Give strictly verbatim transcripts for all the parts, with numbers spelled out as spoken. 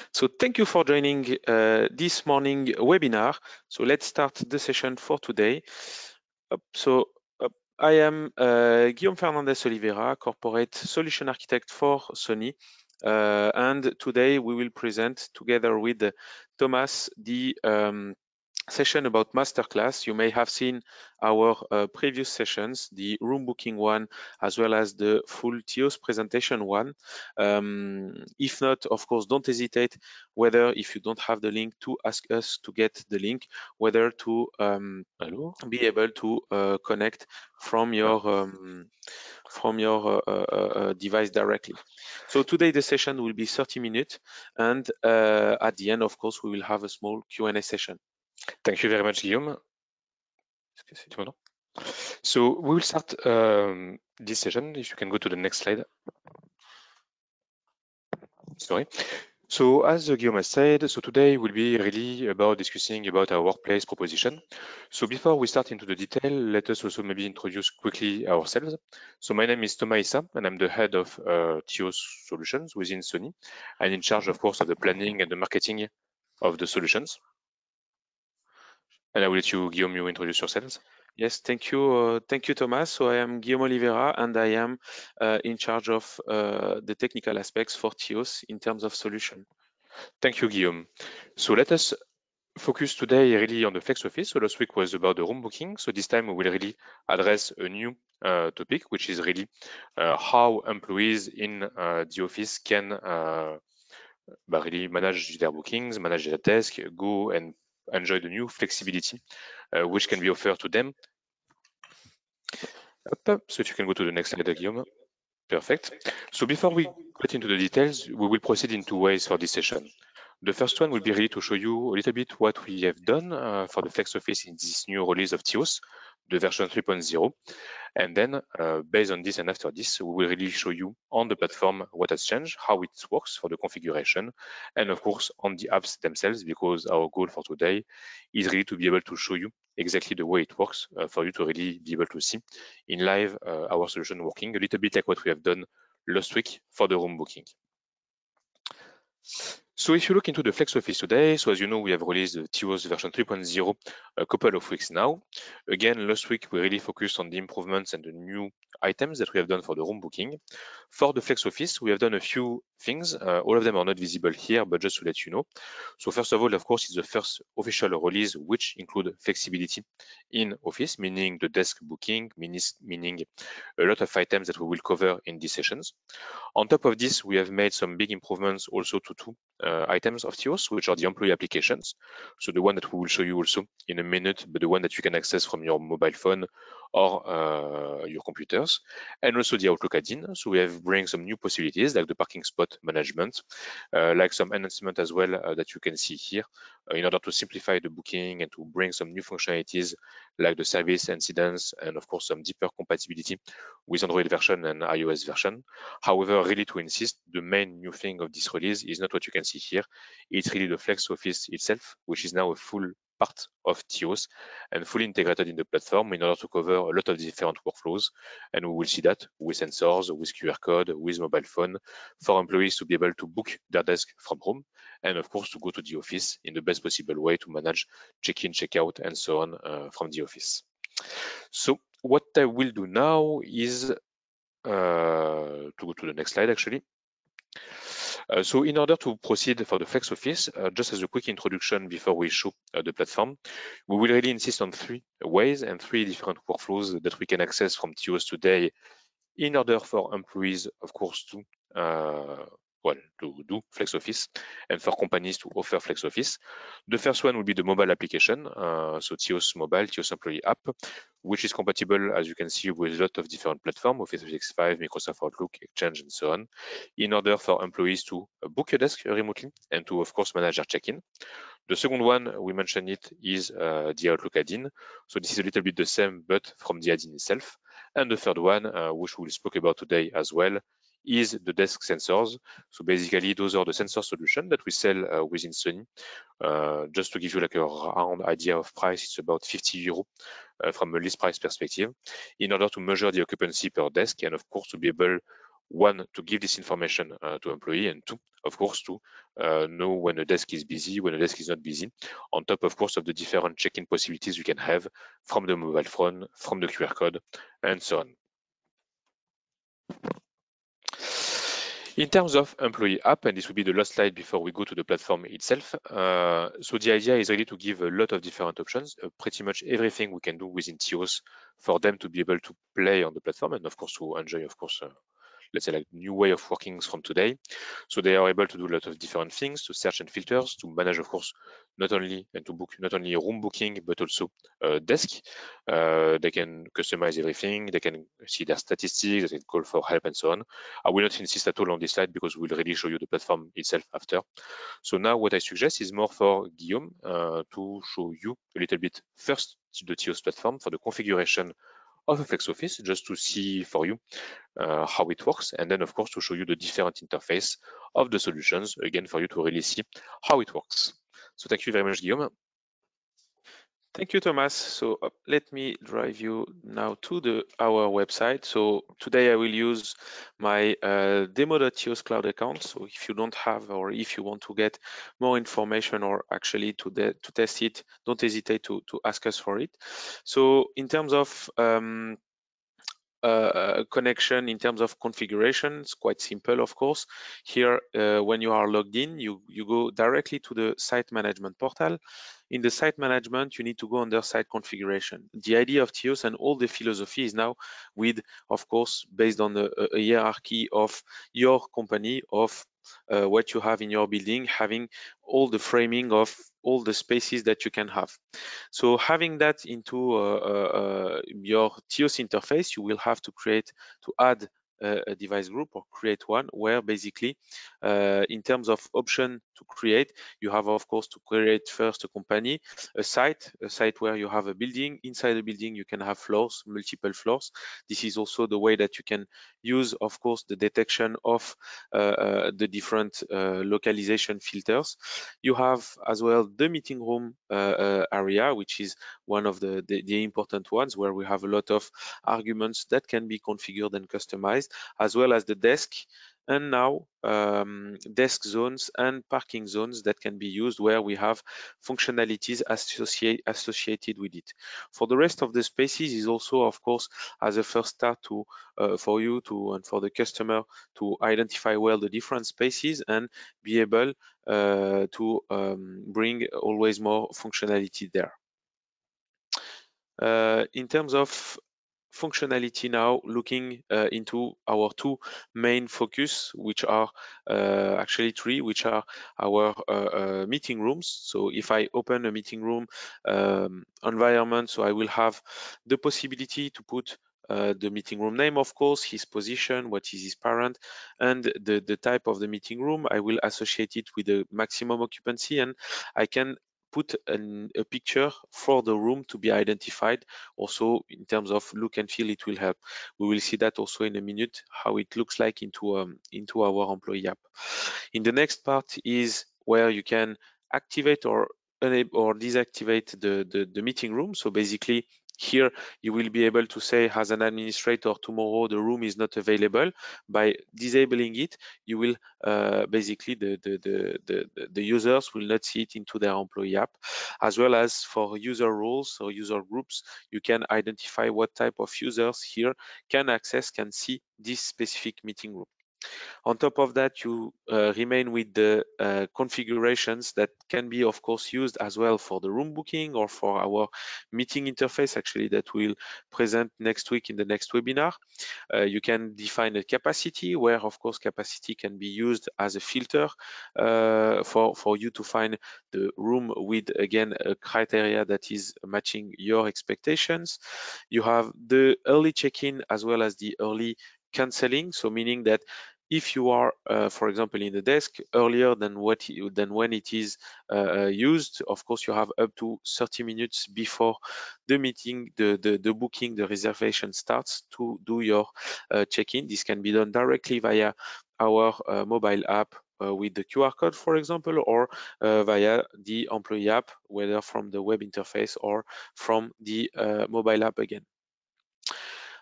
So thank you for joining uh, this morning webinar. So let's start the session for today. Up, so up, I am uh, Guillaume Fernandez Oliveira, Corporate Solution Architect for Sony. Uh, and today we will present together with Thomas the um, session about masterclass. You may have seen our uh, previous sessions, the room booking one, as well as the full T I O S presentation one. Um, if not, of course, don't hesitate, whether if you don't have the link, to ask us to get the link, whether to um, be able to uh, connect from your um, from your uh, uh, device directly. So today the session will be thirty minutes, and uh, at the end, of course, we will have a small Q and A session. Thank you very much, Guillaume. So we will start um, this session. If you can go to the next slide. Sorry. So as Guillaume has said, so today will be really about discussing about our workplace proposition. So before we start into the detail, let us also maybe introduce quickly ourselves. So my name is Thomas Issa, and I'm the head of uh, T I O S solutions within Sony, and in charge, of course, of the planning and the marketing of the solutions. And I will let you, Guillaume, you introduce yourselves. Yes, thank you. Uh, thank you, Thomas. So I am Guillaume Oliveira, and I am uh, in charge of uh, the technical aspects for T I O S in terms of solution. Thank you, Guillaume. So let us focus today really on the flex office. So last week was about the room booking. So this time we will really address a new uh, topic, which is really uh, how employees in uh, the office can uh, really manage their bookings, manage their desk, go and enjoy the new flexibility uh, which can be offered to them. So if you can go to the next slide, Guillaume. Perfect. So before we get into the details, we will proceed in two ways for this session. The first one will be really to show you a little bit what we have done uh, for the Flex Office in this new release of T I O S, the version three point oh. And then uh, based on this and after this, we will really show you on the platform what has changed, how it works for the configuration, and of course on the apps themselves, because our goal for today is really to be able to show you exactly the way it works uh, for you to really be able to see in live uh, our solution working, a little bit like what we have done last week for the room booking. So if you look into the Flex Office today, so as you know, we have released the T I O S version three point oh a couple of weeks now. Again, last week, we really focused on the improvements and the new items that we have done for the room booking. For the Flex Office, we have done a few things. Uh, all of them are not visible here, but just to let you know. So first of all, of course, it's the first official release, which include flexibility in Office, meaning the desk booking, meaning a lot of items that we will cover in these sessions. On top of this, we have made some big improvements also to two uh, items of T I O S, which are the employee applications. So the one that we will show you also in a minute, but the one that you can access from your mobile phone or uh, your computers, and also the Outlook add-in. So we have bring some new possibilities like the parking spot management, uh, like some enhancement as well uh, that you can see here uh, in order to simplify the booking and to bring some new functionalities like the service incidents and of course some deeper compatibility with Android version and iOS version. However, really to insist, the main new thing of this release is not what you can see here. It's really the Flex Office itself, which is now a full part of T I O S and fully integrated in the platform in order to cover a lot of different workflows. And we will see that with sensors, with Q R code, with mobile phone, for employees to be able to book their desk from home, and of course to go to the office in the best possible way to manage check-in, check-out, and so on uh, from the office. So what I will do now is uh, to go to the next slide actually. Uh, so in order to proceed for the Flex Office, uh, just as a quick introduction before we show uh, the platform, we will really insist on three ways and three different workflows that we can access from T I O S today in order for employees, of course, to uh, well, to do Flex Office and for companies to offer Flex Office. The first one will be the mobile application, uh, so T I O S Mobile, T I O S Employee App, which is compatible, as you can see, with a lot of different platforms, Office three sixty-five, Microsoft Outlook, Exchange, and so on, in order for employees to book a desk remotely and to, of course, manage their check-in. The second one, we mentioned it, is uh, the Outlook add-in. So this is a little bit the same, but from the add-in itself. And the third one, uh, which we'll speak about today as well, is the desk sensors. So basically, those are the sensor solution that we sell uh, within Sony. Uh, just to give you like a round idea of price, it's about fifty euro uh, from a list price perspective, in order to measure the occupancy per desk and of course to be able one, to give this information uh, to employee, and two, of course, to uh, know when a desk is busy, when a desk is not busy, on top, of course, of the different check-in possibilities you can have from the mobile phone, from the Q R code, and so on. In terms of employee app, and this will be the last slide before we go to the platform itself. Uh, so the idea is really to give a lot of different options, uh, pretty much everything we can do within T I O S for them to be able to play on the platform and of course to enjoy, of course, uh, let's say like new way of working from today. So they are able to do a lot of different things, to search and filters, to manage, of course, not only and to book not only room booking, but also uh, desk. Uh, they can customize everything. They can see their statistics. They can call for help and so on. I will not insist at all on this slide because we'll really show you the platform itself after. So now what I suggest is more for Guillaume uh, to show you a little bit first the T I O S platform for the configuration of a Flex Office, just to see for you uh, how it works, and then of course to show you the different interface of the solutions, again for you to really see how it works. So thank you very much, Guillaume. Thank you, Thomas. So uh, let me drive you now to the our website. So today I will use my uh, demo.tios cloud account. So if you don't have, or if you want to get more information or actually to, to test it, don't hesitate to, to ask us for it. So in terms of um, uh, connection, in terms of configuration, it's quite simple, of course. Here, uh, when you are logged in, you, you go directly to the site management portal. In the site management, you need to go under site configuration. The idea of T I O S and all the philosophy is now with, of course, based on a, a hierarchy of your company, of uh, what you have in your building, having all the framing of all the spaces that you can have. So having that into uh, uh, your T I O S interface, you will have to create, to add a, a device group or create one where basically uh, in terms of option to create, you have of course to create first a company, a site, a site where you have a building. Inside the building, you can have floors, multiple floors. This is also the way that you can use, of course, the detection of uh, uh, the different uh, localization filters. You have as well the meeting room uh, uh, area, which is one of the, the, the important ones where we have a lot of arguments that can be configured and customized, as well as the desk, and now um, desk zones and parking zones that can be used where we have functionalities associate, associated with it. For the rest of the spaces is also, of course, as a first start to uh, for you to and for the customer to identify well the different spaces and be able uh, to um, bring always more functionality there. Uh, in terms of functionality now, looking uh, into our two main focus, which are uh, actually three, which are our uh, uh, meeting rooms. So if I open a meeting room um, environment, so I will have the possibility to put uh, the meeting room name, of course, his position, what is his parent, and the, the type of the meeting room. I will associate it with the maximum occupancy, and I can put an, a picture for the room to be identified. Also, in terms of look and feel, it will help. We will see that also in a minute, how it looks like into um, into our employee app. In the next part is where you can activate or enable or deactivate the, the, the meeting room. So basically, here you will be able to say, as an administrator, tomorrow the room is not available. By disabling it, you will uh, basically the, the, the, the, the users will not see it into their employee app. As well as for user roles or user groups, you can identify what type of users here can access, can see this specific meeting room. On top of that, you uh, remain with the uh, configurations that can be, of course, used as well for the room booking or for our meeting interface, actually, that we'll present next week in the next webinar. Uh, you can define a capacity where, of course, capacity can be used as a filter uh, for, for you to find the room with, again, a criteria that is matching your expectations. You have the early check-in as well as the early canceling, so meaning that if you are, uh, for example, in the desk earlier than what you, than when it is uh, used, of course, you have up to thirty minutes before the meeting, the, the, the booking, the reservation starts to do your uh, check-in. This can be done directly via our uh, mobile app uh, with the Q R code, for example, or uh, via the employee app, whether from the web interface or from the uh, mobile app again.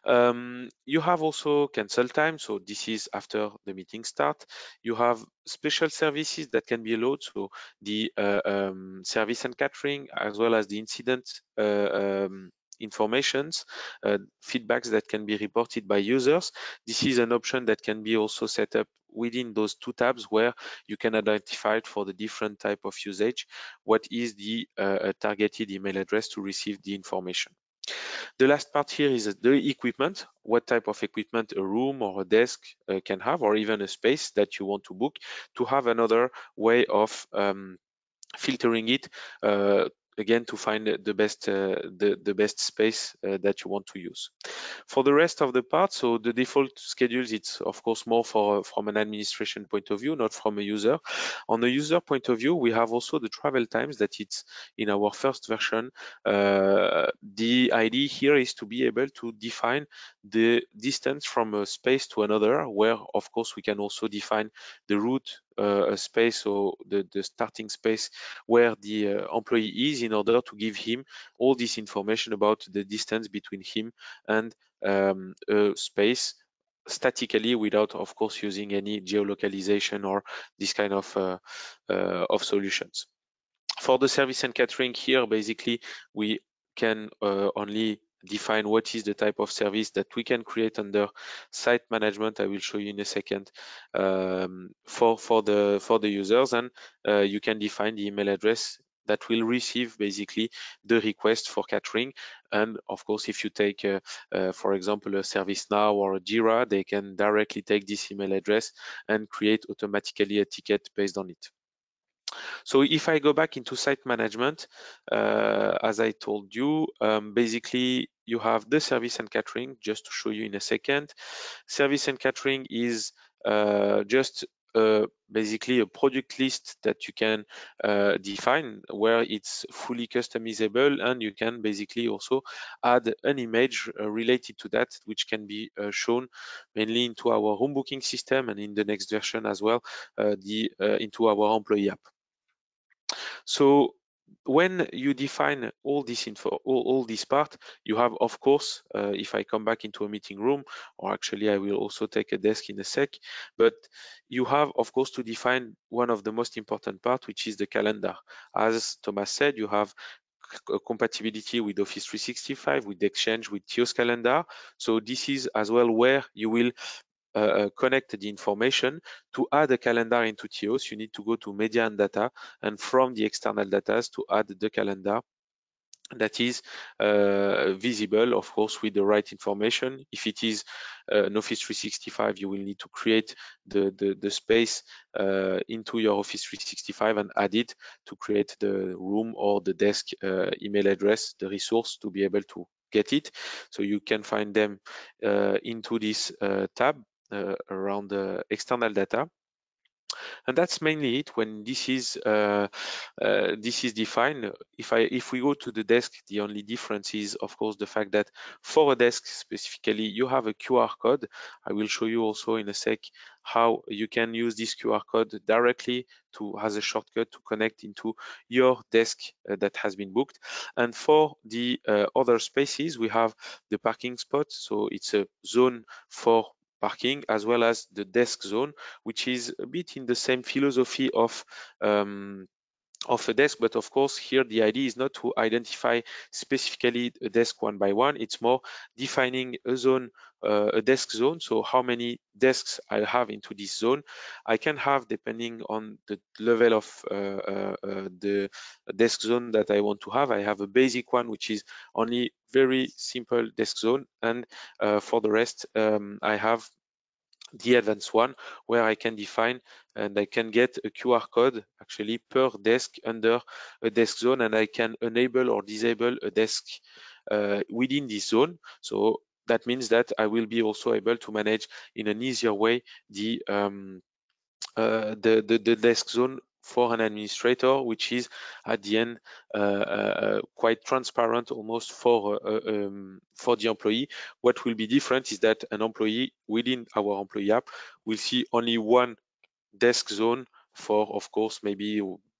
Um, you have also cancel time, so this is after the meeting start. You have special services that can be allowed, so the uh, um, service and catering, as well as the incident uh, um, informations, uh, feedbacks that can be reported by users. This is an option that can be also set up within those two tabs, where you can identify for the different type of usage what is the uh, targeted email address to receive the information. The last part here is the equipment, what type of equipment a room or a desk uh, can have, or even a space that you want to book, to have another way of um, filtering it, uh, again, to find the best uh, the, the best space uh, that you want to use. For the rest of the part, so the default schedules, it's of course more for from an administration point of view, not from a user. On the user point of view, we have also the travel times that it's in our first version. Uh, the idea here is to be able to define the distance from a space to another, where of course we can also define the route uh, space, or the, the starting space where the uh, employee is, in order to give him all this information about the distance between him and um, a space statically, without of course using any geolocalization or this kind of uh, uh, of solutions. For the service and catering here, basically we can uh, only define what is the type of service that we can create under site management. I will show you in a second, um, for for the for the users, and uh, you can define the email address that will receive basically the request for catering. And of course, if you take uh, uh, for example a ServiceNow or a Jira, they can directly take this email address and create automatically a ticket based on it. So if I go back into site management, uh, as I told you, um, basically you have the service and catering, just to show you in a second. Service and catering is uh, just uh, basically a product list that you can uh, define, where it's fully customizable, and you can basically also add an image uh, related to that, which can be uh, shown mainly into our room booking system, and in the next version as well, uh, the uh, into our employee app. So when you define all this info, all, all this part, you have, of course, uh, if I come back into a meeting room, or actually I will also take a desk in a sec, but you have, of course, to define one of the most important part, which is the calendar. As Thomas said, you have compatibility with Office three sixty-five, with Exchange, with Teos Calendar. So this is as well where you will Uh, connect the information. To add a calendar into Teos, you need to go to media and data, and from the external data to add the calendar that is uh, visible, of course, with the right information. If it is uh, an Office three sixty-five, you will need to create the, the, the space uh, into your Office three sixty-five and add it to create the room or the desk uh, email address, the resource to be able to get it. So you can find them uh, into this uh, tab uh, around the external data. And that's mainly it. When this is uh, uh, this is defined, if I if we go to the desk, the only difference is of course the fact that for a desk specifically, you have a Q R code. I will show you also in a sec how you can use this Q R code directly to as a shortcut to connect into your desk uh, that has been booked. And for the uh, other spaces, we have the parking spot. So it's a zone for parking, as well as the desk zone, which is a bit in the same philosophy of um, of a desk, but of course here the idea is not to identify specifically a desk one by one. It's more defining a zone, uh, a desk zone. So how many desks I have into this zone, I can have depending on the level of uh, uh, uh, the desk zone that I want to have. I have a basic one, which is only very simple desk zone, and uh, for the rest um, I have the advanced one, where I can define and I can get a Q R code actually per desk under a desk zone, and I can enable or disable a desk uh, within this zone. So that means that I will be also able to manage in an easier way the um, uh, the, the the desk zone for an administrator, which is at the end uh, uh, quite transparent almost for uh, um, for the employee. What will be different is that an employee within our employee app will see only one desk zone for, of course, maybe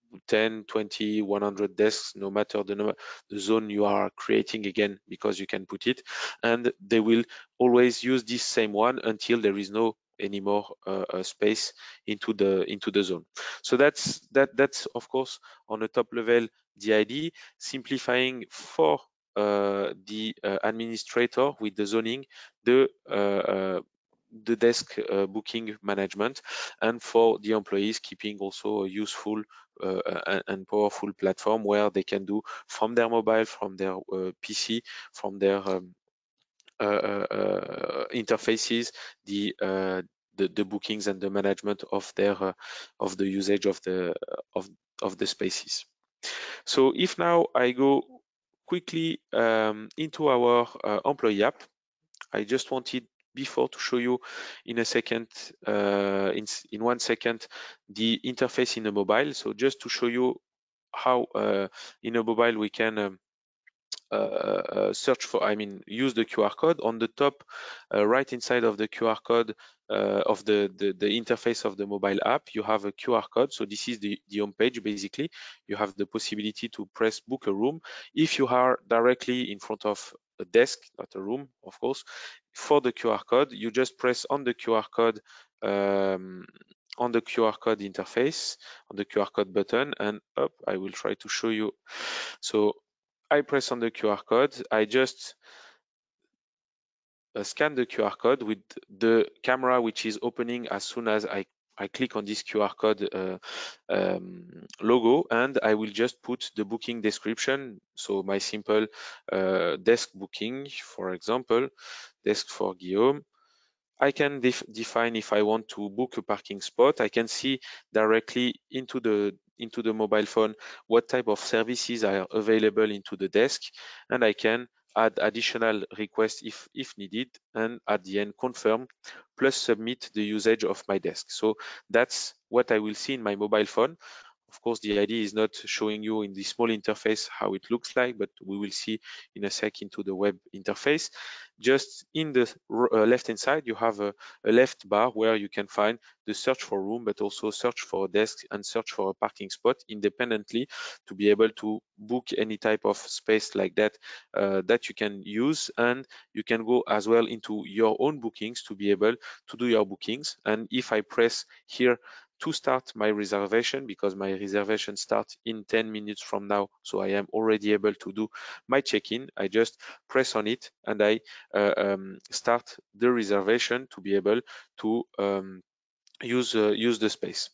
ten, twenty, one hundred desks, no matter the, number, the zone you are creating, again, because you can put it, and they will always use this same one until there is no any more uh, uh, space into the into the zone. So that's that that's of course on the top level the idea, simplifying for uh, the uh, administrator with the zoning, the uh, uh, the desk uh, booking management, and for the employees keeping also a useful uh, and, and powerful platform where they can do from their mobile, from their uh, P C, from their um, uh, uh, interfaces, the, uh, the the bookings and the management of their uh, of the usage of the of of the spaces. So if now I go quickly um, into our uh, employee app, I just wanted before to show you in a second, uh, in, in one second, the interface in the mobile. So just to show you how uh, in a mobile we can um, uh, uh, search for, I mean, use the Q R code. On the top uh, right inside of the Q R code uh, of the, the, the interface of the mobile app, you have a Q R code. So this is the, the home page, basically. You have the possibility to press book a room. If you are directly in front of a desk, not a room, of course, for the Q R code, you just press on the Q R code um, on the Q R code interface, on the Q R code button, and up, I will try to show you. So I press on the Q R code, I just uh, scan the Q R code with the camera which is opening as soon as I, I click on this Q R code uh, um, logo, and I will just put the booking description. So my simple uh, desk booking, for example, desk for Guillaume. I can def define if I want to book a parking spot. I can see directly into the into the mobile phone what type of services are available into the desk, and I can add additional requests if if needed, and at the end confirm plus submit the usage of my desk. So that's what I will see in my mobile phone. Of course, the idea is not showing you in the small interface how it looks like, but we will see in a sec into the web interface. Just in the uh, left-hand side, you have a, a left bar where you can find the search for room, but also search for a desk and search for a parking spot independently to be able to book any type of space like that uh, that you can use. And you can go as well into your own bookings to be able to do your bookings. And if I press here to start my reservation, because my reservation starts in ten minutes from now, so I am already able to do my check-in, I just press on it and I uh, um, start the reservation to be able to um, use uh, use the space.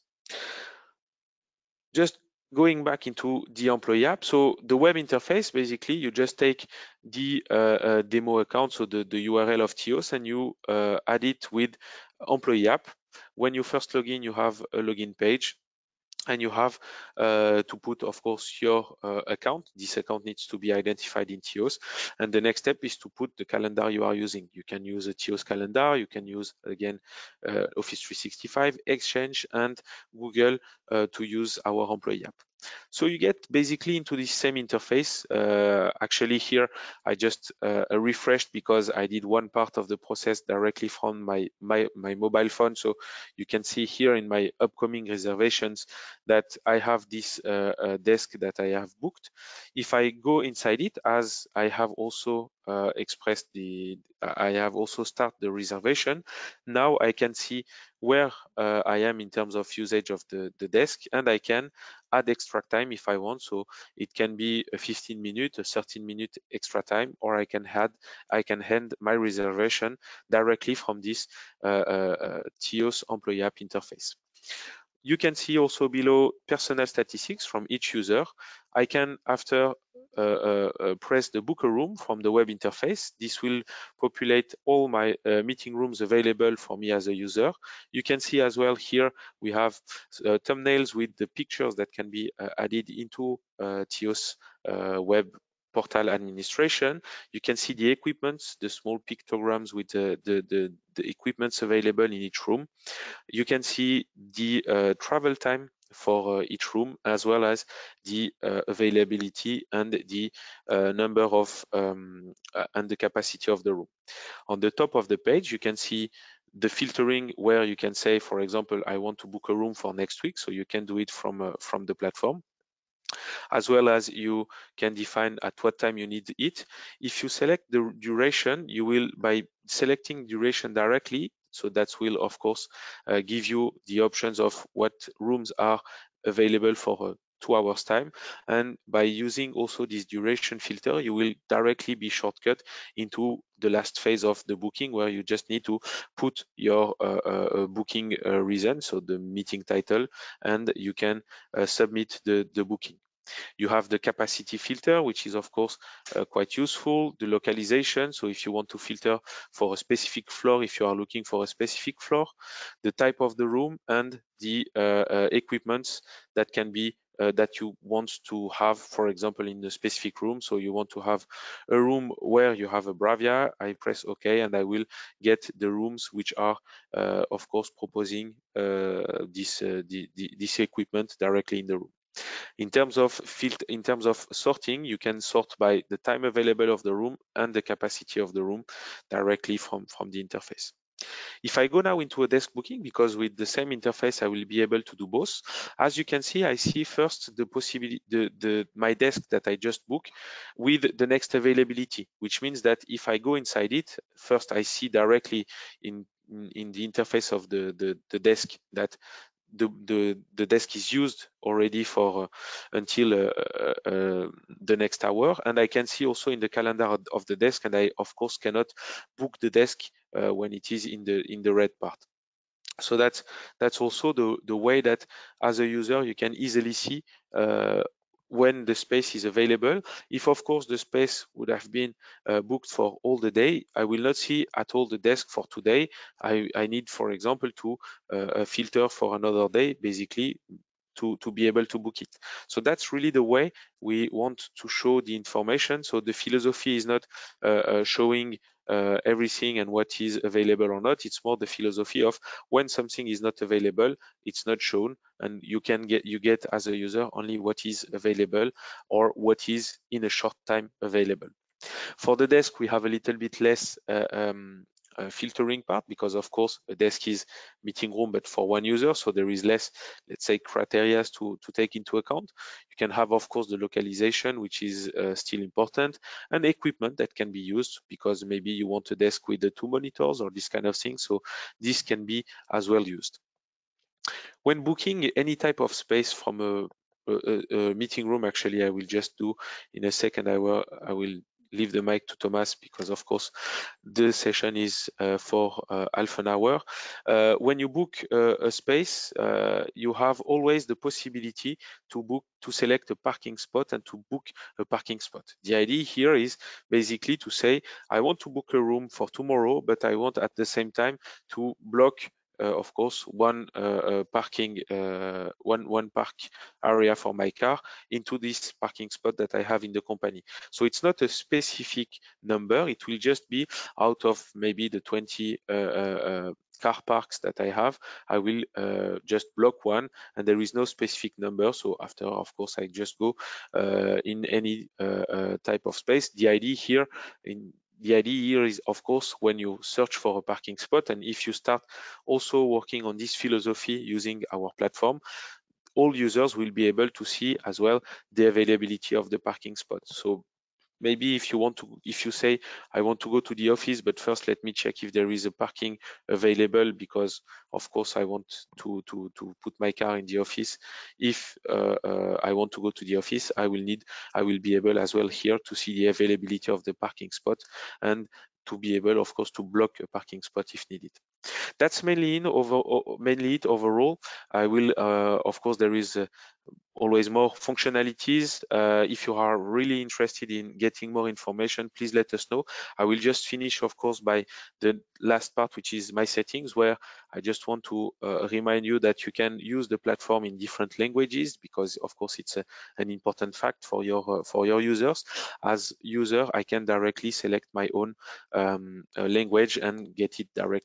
Just going back into the employee app, so the web interface, basically you just take the uh, uh, demo account, so the, the U R L of Tios, and you uh, add it with employee app. When you first log in, you have a login page, and you have uh, to put, of course, your uh, account. This account needs to be identified in Tios. And the next step is to put the calendar you are using. You can use a Tios calendar. You can use, again, uh, Office three sixty-five, Exchange, and Google uh, to use our employee app. So you get basically into the same interface. Uh, actually here, I just uh, refreshed because I did one part of the process directly from my, my, my mobile phone. So you can see here in my upcoming reservations that I have this uh, uh, desk that I have booked. If I go inside it, as I have also uh, expressed the, I have also start the reservation, now I can see where uh, I am in terms of usage of the, the desk, and I can add extra time if I want. So it can be a fifteen minute, a thirteen minute extra time, or I can add, I can hand my reservation directly from this uh, uh, Tios employee app interface. You can see also below personal statistics from each user. I can, after uh, uh, press the book a room from the web interface, this will populate all my uh, meeting rooms available for me as a user. You can see as well here we have uh, thumbnails with the pictures that can be uh, added into uh, Tios uh, web portal administration. You can see the equipments, the small pictograms with the, the, the, the equipments available in each room. You can see the uh, travel time for uh, each room, as well as the uh, availability and the uh, number of um, uh, and the capacity of the room. On the top of the page, you can see the filtering where you can say, for example, I want to book a room for next week, so you can do it from uh, from the platform, as well as you can define at what time you need it. If you select the duration, you will, by selecting duration directly, so that will of course uh, give you the options of what rooms are available for uh, two hours time, and by using also this duration filter, you will directly be shortcut into the last phase of the booking, where you just need to put your uh, uh, booking uh, reason, so the meeting title, and you can uh, submit the, the booking. You have the capacity filter, which is of course uh, quite useful. The localization, so if you want to filter for a specific floor, if you are looking for a specific floor, the type of the room, and the uh, uh, equipments that can be uh, that you want to have, for example, in the specific room. So you want to have a room where you have a Bravia, I press OK, and I will get the rooms which are uh, of course proposing uh, this uh, the, the, this equipment directly in the room. In terms of filter, in terms of sorting, you can sort by the time available of the room and the capacity of the room directly from, from the interface. If I go now into a desk booking, because with the same interface, I will be able to do both. As you can see, I see first the possibility, the, the my desk that I just booked with the next availability, which means that if I go inside it, first I see directly in, in, in the interface of the, the, the desk that The, the, the desk is used already for uh, until uh, uh, the next hour, and I can see also in the calendar of the desk, and I of course cannot book the desk uh, when it is in the in the red part. So that's that's also the the way that as a user you can easily see uh, when the space is available. If of course the space would have been uh, booked for all the day, I will not see at all the desk for today. I, I need, for example, to uh, filter for another day, basically, to, to be able to book it. So that's really the way we want to show the information. So the philosophy is not uh, uh, showing uh, everything and what is available or not. It's more the philosophy of when something is not available, it's not shown, and you can get you get as a user only what is available or what is in a short time available. For the desk, we have a little bit less uh, um, uh, filtering part, because of course a desk is meeting room but for one user, so there is less, let's say, criteria to, to take into account. You can have of course the localization, which is uh, still important, and equipment that can be used, because maybe you want a desk with the two monitors or this kind of thing, so this can be as well used. When booking any type of space from a, a, a meeting room, actually I will just do in a second, I will, I will leave the mic to Thomas, because of course the session is uh, for uh, half an hour. Uh, when you book uh, a space, uh, you have always the possibility to book, to select a parking spot and to book a parking spot. The idea here is basically to say, I want to book a room for tomorrow, but I want at the same time to block Uh, of course, one uh, uh, parking, uh, one one park area for my car into this parking spot that I have in the company. So it's not a specific number; it will just be out of maybe the twenty uh, uh, car parks that I have. I will uh, just block one, and there is no specific number. So after, of course, I just go uh, in any uh, uh, type of space. The idea here in The idea here is, of course, when you search for a parking spot, and if you start also working on this philosophy using our platform, all users will be able to see as well the availability of the parking spot. So maybe if you want to, if you say, I want to go to the office, but first let me check if there is a parking available, because of course I want to to to put my car in the office. If uh, uh, I want to go to the office, I will need, I will be able as well here to see the availability of the parking spot, and to be able, of course, to block a parking spot if needed. That's mainly in over mainly it overall. I will, uh, of course, there is uh, always more functionalities. Uh, if you are really interested in getting more information, please let us know. I will just finish, of course, by the last part, which is my settings, where I just want to uh, remind you that you can use the platform in different languages, because of course it's a, an important fact for your uh, for your users. As user, I can directly select my own um, uh, language and get it directly into the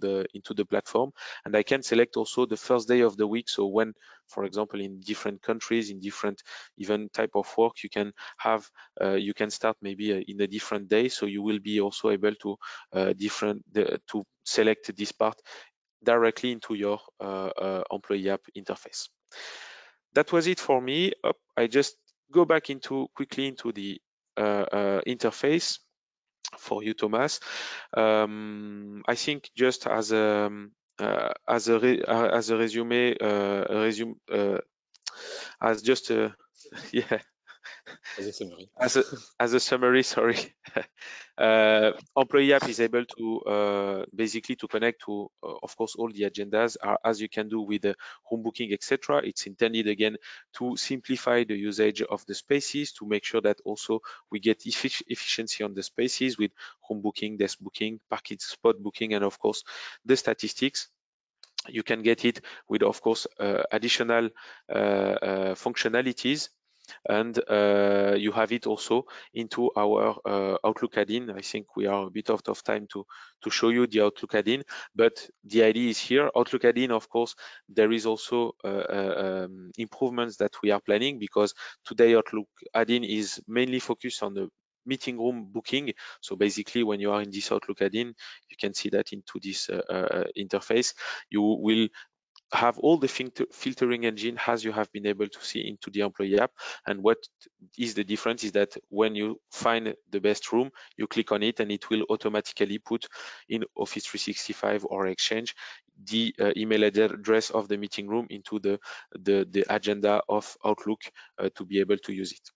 the into the platform, and I can select also the first day of the week. So when, for example, in different countries, in different even type of work, you can have uh, you can start maybe uh, in a different day. So you will be also able to uh, different the, to select this part directly into your uh, uh, employee app interface. That was it for me. Up, I just go back into quickly into the uh, uh, interface for you, Thomas. Um, I think just as a uh, as a re, uh, as a resume, uh, a resume uh, as just a yeah. As a summary. As a, as a summary, sorry. uh, employee app is able to uh, basically to connect to, uh, of course, all the agendas are, as you can do with the room booking, et cetera. It's intended again to simplify the usage of the spaces, to make sure that also we get effic efficiency on the spaces with room booking, desk booking, parking spot booking, and of course the statistics. You can get it with, of course, uh, additional uh, uh, functionalities. And uh, you have it also into our uh, Outlook add-in. I think we are a bit out of time to to show you the Outlook add-in, but the idea is here. Outlook add-in, of course, there is also uh, uh, um, improvements that we are planning, because today Outlook add-in is mainly focused on the meeting room booking. So basically, when you are in this Outlook add-in, you can see that into this uh, uh, interface, you will have all the filter filtering engine as you have been able to see into the employee app. And what is the difference is that when you find the best room, you click on it and it will automatically put in Office three sixty-five or Exchange the uh, email address of the meeting room into the the, the agenda of Outlook uh, to be able to use it.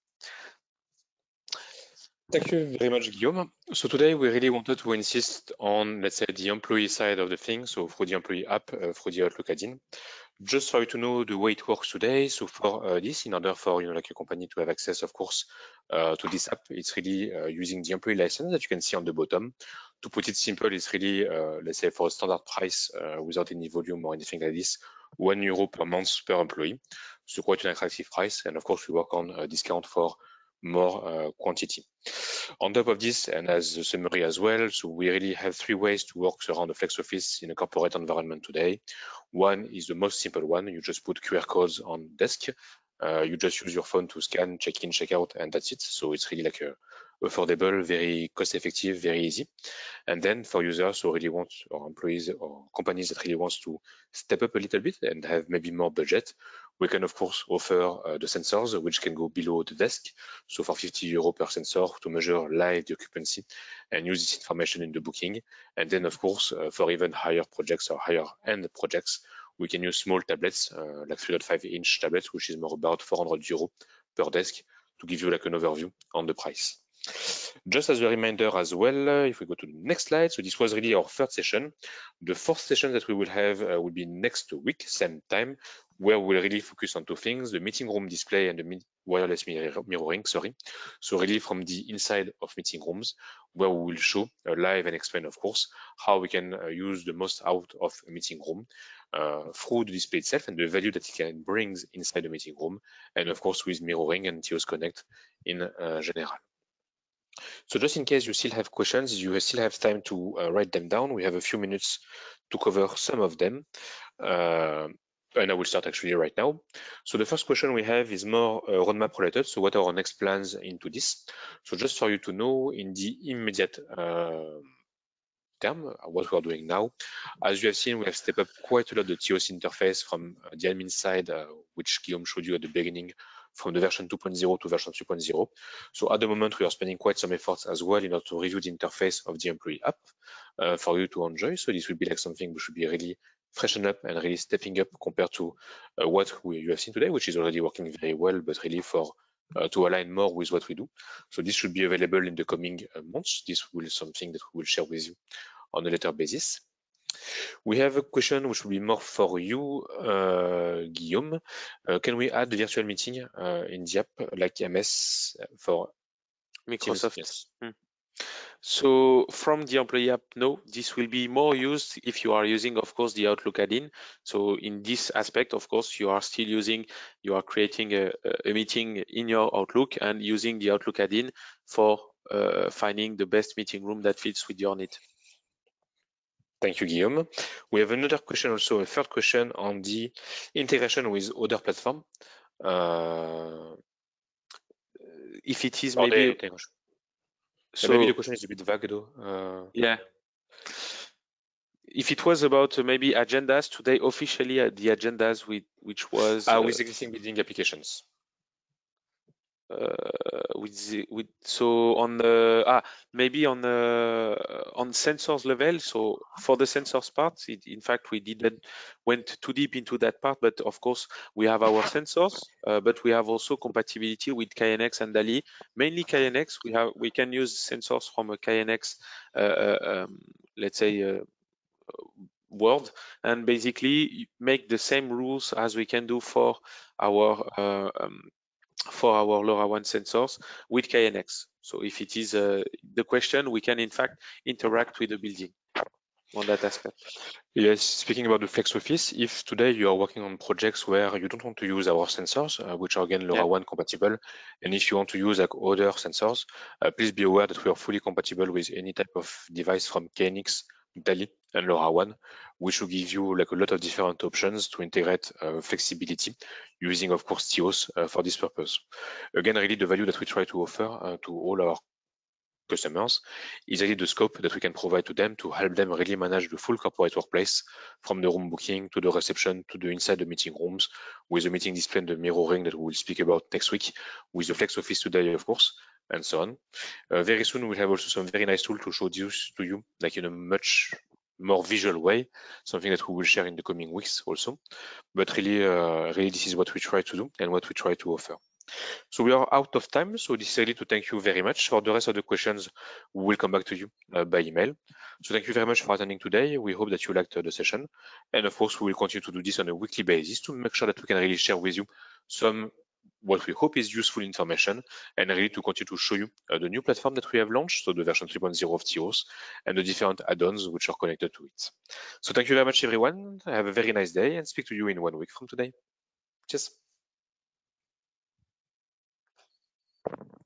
Thank you very much, Guillaume. So today we really wanted to insist on, let's say, the employee side of the thing, so through the employee app, uh, through the Outlook add-in. Just for you to know the way it works today, so for uh, this, in order for you know, like a company to have access, of course, uh, to this app, it's really uh, using the employee license that you can see on the bottom. To put it simple, it's really, uh, let's say, for a standard price, uh, without any volume or anything like this, one euro per month per employee. So quite an attractive price, and of course, we work on a discount for more uh, quantity. On top of this, and as a summary as well, so we really have three ways to work around the Flex Office in a corporate environment today. One is the most simple one. You just put Q R codes on desk. Uh, you just use your phone to scan, check in, check out, and that's it. So it's really like a affordable, very cost effective, very easy. And then for users who really want, or employees or companies that really wants to step up a little bit and have maybe more budget, we can of course offer uh, the sensors, which can go below the desk. So for fifty euro per sensor to measure live the occupancy and use this information in the booking. And then of course, uh, for even higher projects or higher end projects, we can use small tablets, uh, like three point five inch tablets, which is more about four hundred euro per desk, to give you like an overview on the price. Just as a reminder as well, uh, if we go to the next slide, so this was really our third session. The fourth session that we will have uh, will be next week, same time, where we'll really focus on two things, the meeting room display and the wireless mirroring, sorry. So really from the inside of meeting rooms, where we will show uh, live and explain, of course, how we can uh, use the most out of a meeting room uh, through the display itself and the value that it can bring inside the meeting room, and of course with mirroring and Teos Connect in uh, general. So just in case you still have questions, you still have time to uh, write them down. We have a few minutes to cover some of them. Uh, and I will start actually right now. So the first question we have is more uh, roadmap related. So what are our next plans into this? So just for you to know, in the immediate uh, term, what we are doing now, as you have seen, we have stepped up quite a lot the Teos interface from uh, the admin side, uh, which Guillaume showed you at the beginning, from the version two point zero to version three point zero. So at the moment, we are spending quite some efforts as well in order to review the interface of the employee app uh, for you to enjoy. So this will be like something we should be really freshen up and really stepping up compared to uh, what we, you have seen today, which is already working very well, but really for uh, to align more with what we do. So this should be available in the coming uh, months. This will be something that we will share with you on a later basis. We have a question which will be more for you, uh, Guillaume. Uh, can we add the virtual meeting uh, in the app like M S for Microsoft? Teams? Yes. Hmm. So from the employee app, no, this will be more used if you are using, of course, the Outlook add-in. So in this aspect, of course, you are still using, you are creating a, a meeting in your Outlook and using the Outlook add-in for uh, finding the best meeting room that fits with your need. Thank you, Guillaume. We have another question also, a third question on the integration with other platform. Uh, if it is or the maybe integration. so maybe the question is a bit vague though. Uh, yeah. If it was about uh, maybe agendas today, officially uh, the agendas with which was uh, uh, with existing building applications. Uh, with the, with so on the ah maybe on the on sensors level. So for the sensors part, it, in fact we didn't went too deep into that part, but of course we have our sensors, uh, but we have also compatibility with K N X and DALI. Mainly K N X. We have we can use sensors from a K N X, uh, uh, um, let's say. Uh, world, and basically make the same rules as we can do for our uh, um, for our LoRaWAN sensors with K N X. So if it is uh, the question, we can in fact interact with the building on that aspect. Yes, speaking about the Flex Office, if today you are working on projects where you don't want to use our sensors, uh, which are again LoRaWAN yeah. compatible, and if you want to use like other sensors, uh, please be aware that we are fully compatible with any type of device from K N X, DALI, and LoRaWAN, which will give you like a lot of different options to integrate uh, flexibility using, of course, T O S uh, for this purpose. Again, really the value that we try to offer uh, to all our customers is really the scope that we can provide to them to help them really manage the full corporate workplace, from the room booking to the reception to the inside the meeting rooms, with the meeting display and the mirroring that we will speak about next week, with the Flex Office today, of course, and so on. Uh, very soon we'll have also some very nice tools to show this to you, like in a much more visual way, something that we will share in the coming weeks also. But really, uh, really this is what we try to do and what we try to offer. So we are out of time, so this is really to thank you very much. For the rest of the questions, we will come back to you uh, by email. So thank you very much for attending today. We hope that you liked uh, the session. And of course, we will continue to do this on a weekly basis to make sure that we can really share with you some what we hope is useful information, and really to continue to show you uh, the new platform that we have launched, so the version three point zero of T O S, and the different add-ons which are connected to it. So thank you very much, everyone. Have a very nice day, and speak to you in one week from today. Cheers.